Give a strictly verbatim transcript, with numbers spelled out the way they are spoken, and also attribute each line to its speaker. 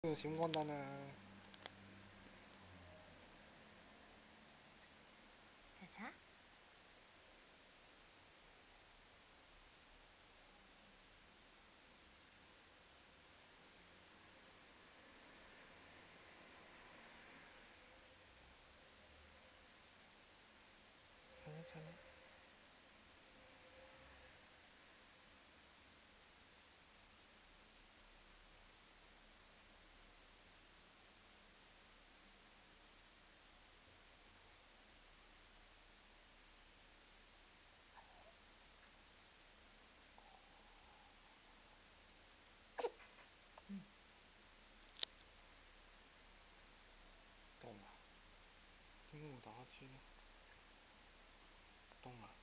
Speaker 1: 지금 건다는.
Speaker 2: 가자.
Speaker 1: 괜찮아.
Speaker 2: 응.
Speaker 1: 똥아. 띵구 나가지. 똥아.